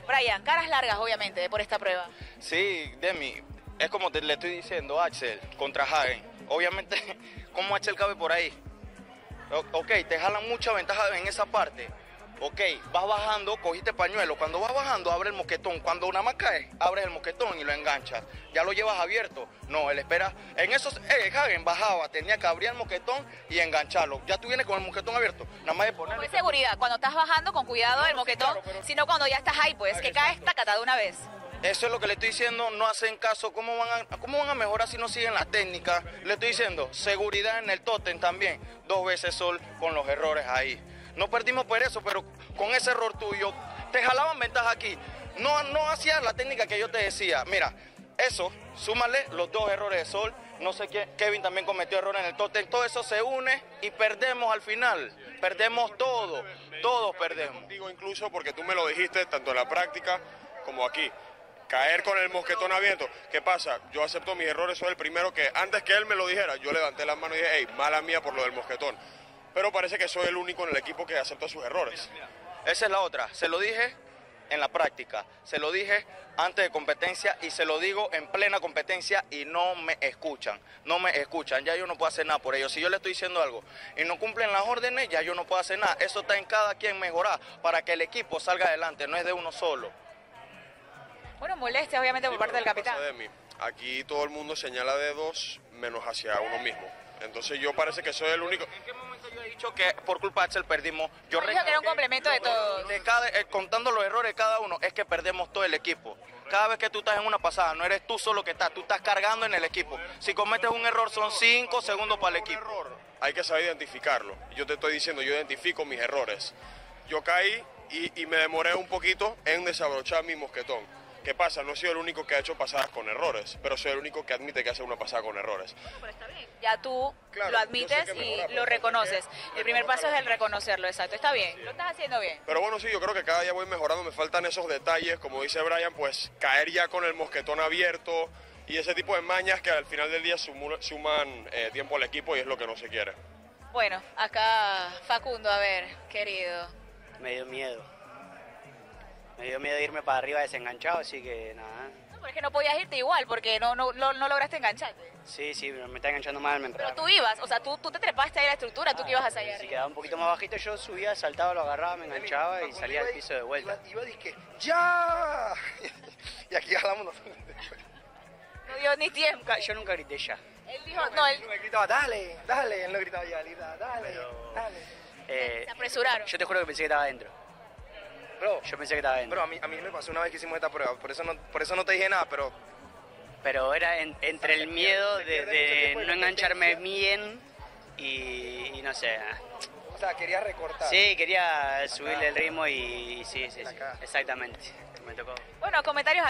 Brian, caras largas obviamente por esta prueba. Sí, Demi, es como le estoy diciendo, Axel contra Hagen. Obviamente, ¿cómo Axel cabe por ahí? Ok, te jalan mucha ventaja en esa parte. Ok, vas bajando, cogiste pañuelo. Cuando vas bajando, abre el moquetón. Cuando una más cae, abres el moquetón y lo enganchas. Ya lo llevas abierto. No, él espera. En esos, Hagen bajaba, tenía que abrir el moquetón y engancharlo. Ya tú vienes con el moquetón abierto. Nada más de ponerle. Con seguridad, cuando estás bajando con cuidado el moquetón, claro, pero... sino cuando ya estás ahí, pues, que caes tacata de una vez. Eso es lo que le estoy diciendo, no hacen caso. ¿Cómo van a mejorar si no siguen la técnica? Le estoy diciendo, seguridad en el tótem también. 2 veces sol con los errores ahí. No perdimos por eso, pero con ese error tuyo, te jalaban ventaja aquí. No hacías la técnica que yo te decía. Mira, eso, súmale los 2 errores de sol. No sé qué, Kevin también cometió errores en el tótem. Todo eso se une y perdemos al final. Perdemos todo, todos perdemos. Contigo incluso porque tú me lo dijiste tanto en la práctica como aquí. Caer con el mosquetón abierto. ¿Qué pasa? Yo acepto mis errores, soy el primero que, antes que él me lo dijera, yo levanté las manos y dije, hey, mala mía por lo del mosquetón. Pero parece que soy el único en el equipo que acepta sus errores. Esa es la otra. Se lo dije en la práctica, se lo dije antes de competencia y se lo digo en plena competencia y no me escuchan. No me escuchan. Ya yo no puedo hacer nada por ellos. Si yo le estoy diciendo algo y no cumplen las órdenes, ya yo no puedo hacer nada. Eso está en cada quien mejorar para que el equipo salga adelante. No es de uno solo. Bueno, molestia obviamente por parte del capitán. Aquí todo el mundo señala dedos menos hacia uno mismo. Entonces yo parece que soy el único. ¿En qué momento yo he dicho que por culpa de Axel perdimos? Yo dijo que era un complemento de todos. Contando los errores de cada uno, es que perdemos todo el equipo. Cada vez que tú estás en una pasada, no eres tú solo que estás, tú estás cargando en el equipo. Si cometes un error son 5 segundos para el equipo. Hay que saber identificarlo. Yo te estoy diciendo, yo identifico mis errores. Yo caí y me demoré un poquito en desabrochar mi mosquetón. ¿Qué pasa? No he sido el único que ha hecho pasadas con errores, pero soy el único que admite que hace una pasada con errores. Pero está bien. Ya tú claro, lo admites y lo reconoces. El primer paso es el reconocerlo, exacto. Está bien, sí. Lo estás haciendo bien. Pero bueno, sí, yo creo que cada día voy mejorando, me faltan esos detalles, como dice Brian, pues caer ya con el mosquetón abierto y ese tipo de mañas que al final del día suman tiempo al equipo y es lo que no se quiere. Bueno, acá Facundo, a ver, querido. Me dio miedo. Me dio miedo irme para arriba desenganchado, así que nada. No, pero es que no podías irte igual porque no lograste engancharte. Sí, me está enganchando mal, me entraba. Pero tú ibas, o sea, tú te trepaste ahí a la estructura, tú que ibas hacia allá Si arriba. quedaba un poquito más bajito, yo subía, saltaba, lo agarraba, me enganchaba y salía al piso de vuelta. Iba dije, ¡ya! Y aquí jalamos nosotros. No dio ni tiempo. Yo nunca grité ya. Él dijo, no, él... Me gritaba, dale, dale. Él no gritaba ya, dale, dale. Se apresuraron. Yo te juro que pensé que estaba adentro. Bro, yo pensé que estaba adentro. Bro, a mí me pasó una vez que hicimos esta prueba, por eso no te dije nada, pero... Pero era entre el miedo de no engancharme bien y no sé. O sea, quería recortar. Sí, quería subirle el ritmo y sí, exactamente. Me tocó. Bueno, comentarios